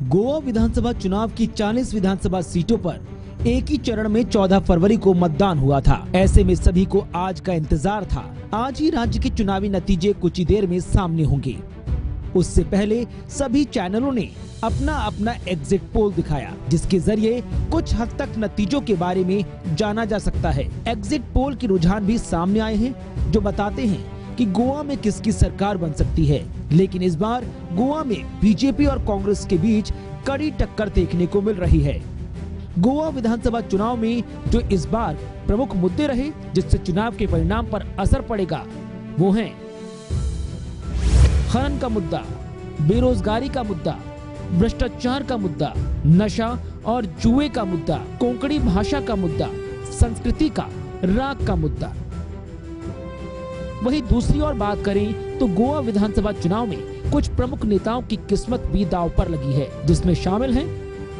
गोवा विधानसभा चुनाव की 40 विधानसभा सीटों पर एक ही चरण में 14 फरवरी को मतदान हुआ था। ऐसे में सभी को आज का इंतजार था। आज ही राज्य के चुनावी नतीजे कुछ ही देर में सामने होंगे। उससे पहले सभी चैनलों ने अपना अपना एग्जिट पोल दिखाया, जिसके जरिए कुछ हद तक नतीजों के बारे में जाना जा सकता है। एग्जिट पोल के रुझान भी सामने आए हैं, जो बताते हैं कि गोवा में किसकी सरकार बन सकती है। लेकिन इस बार गोवा में बीजेपी और कांग्रेस के बीच कड़ी टक्कर देखने को मिल रही है। गोवा विधानसभा चुनाव में जो इस बार प्रमुख मुद्दे रहे, जिससे चुनाव के परिणाम पर असर पड़ेगा, वो हैं खनन का मुद्दा, बेरोजगारी का मुद्दा, भ्रष्टाचार का मुद्दा, नशा और जुए का मुद्दा, कोंकणी भाषा का मुद्दा, संस्कृति का राग का मुद्दा। वहीं दूसरी ओर बात करें तो गोवा विधानसभा चुनाव में कुछ प्रमुख नेताओं की किस्मत भी दांव पर लगी है, जिसमें शामिल हैं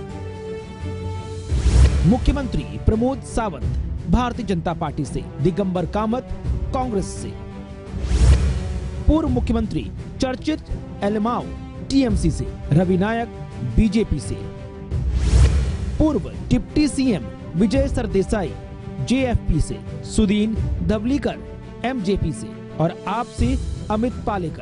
मुख्यमंत्री प्रमोद सावंत भारतीय जनता पार्टी से, दिगंबर कामत कांग्रेस से, पूर्व मुख्यमंत्री चर्चित एलमाओ टीएमसी से, रवि नायक बीजेपी से, पूर्व deputy CM Vijay Sardesai JFP से, सुदीन धवलीकर एमजेपी से और आप से अमित पालेकर।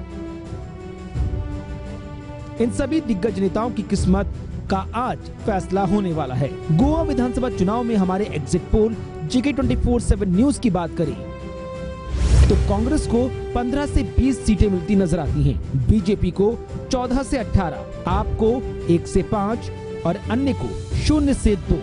इन सभी दिग्गज नेताओं की किस्मत का आज फैसला होने वाला है। गोवा विधानसभा चुनाव में हमारे एग्जिट पोल जीके 24/7 न्यूज की बात करें तो कांग्रेस को 15 से 20 सीटें मिलती नजर आती हैं, बीजेपी को 14 से 18, आपको 1 से 5 और अन्य को 0 से 2।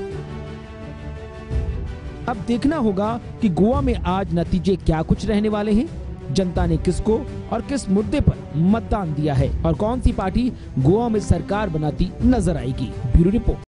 अब देखना होगा कि गोवा में आज नतीजे क्या कुछ रहने वाले हैं, जनता ने किसको और किस मुद्दे पर मतदान दिया है और कौन सी पार्टी गोवा में सरकार बनाती नजर आएगी। Bureau report.